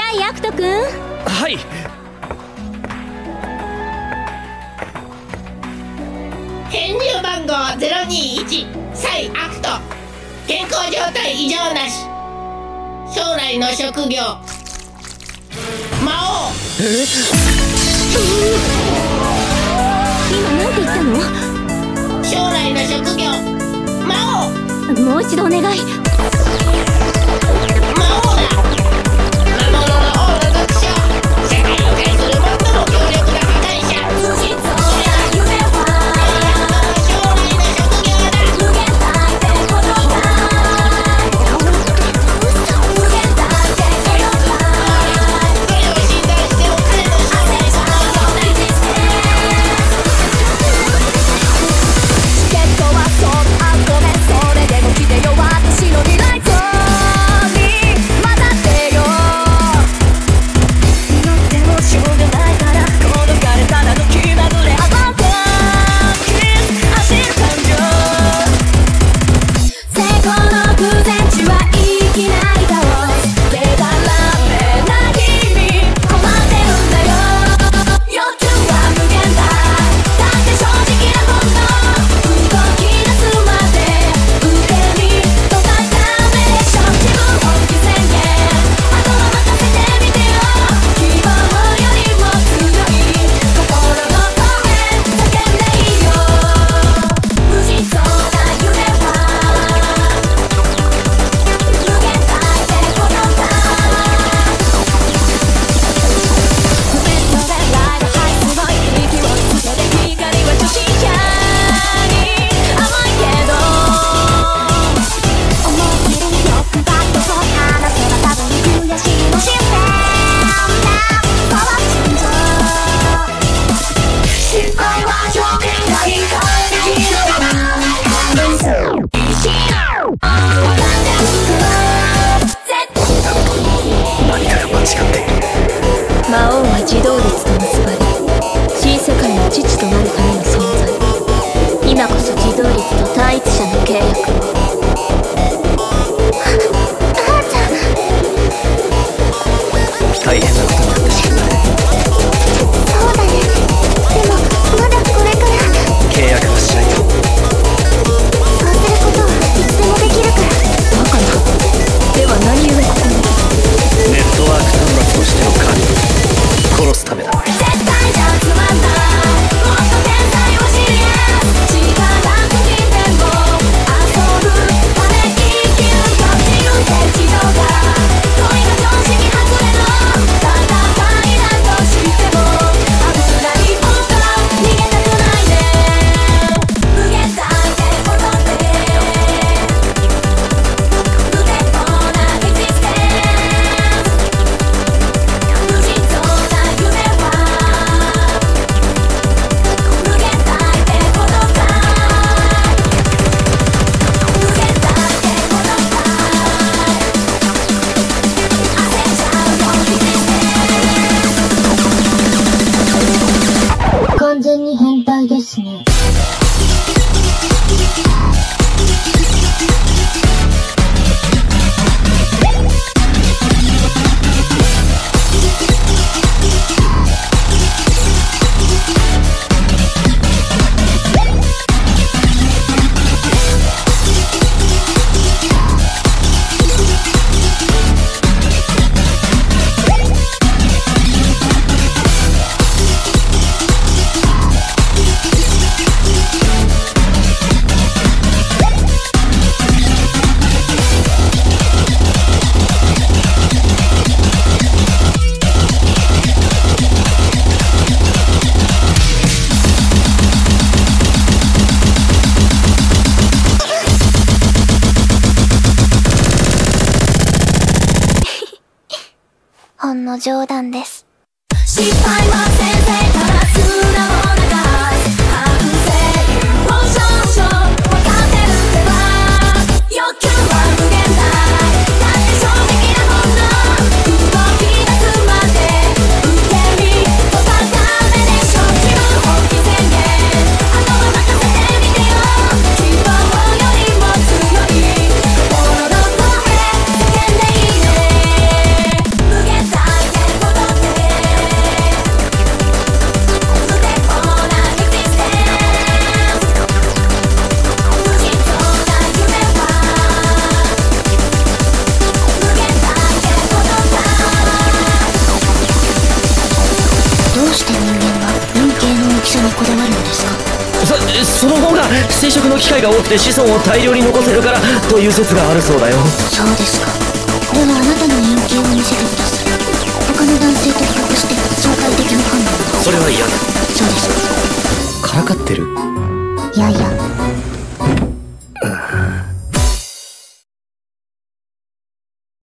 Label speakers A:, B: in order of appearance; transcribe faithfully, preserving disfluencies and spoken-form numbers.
A: サイアクトくん。
B: はい。
C: 編入番号ゼロにいちサイアクト。健康状態異常なし。将来の職業魔王。
B: え？
A: 今なんて言ったの？
C: 将来の職業魔王。
A: もう一度お願い。
C: 魔王だ。魔物の王の属性。世界を変えする最も強力な破壊者。
A: ほんの冗談です。
D: 失敗は先生から素直なが反省を少々分かってるってば。欲求は無限大だって正直な本能動き出すまで受け身とバカめでしょ。自分本気宣言あとは任せてみてよ。希望よりも強い心の声叫んでいいね。無限大
B: そその方が生殖の機会が多くて子孫を大量に残せるからという説があるそうだよ。
A: そうですか。ではあなたの陰茎を見せてください。他の男性と比較して相対的に判断を。
B: それは嫌だ。
A: そうですか。
B: からかってる。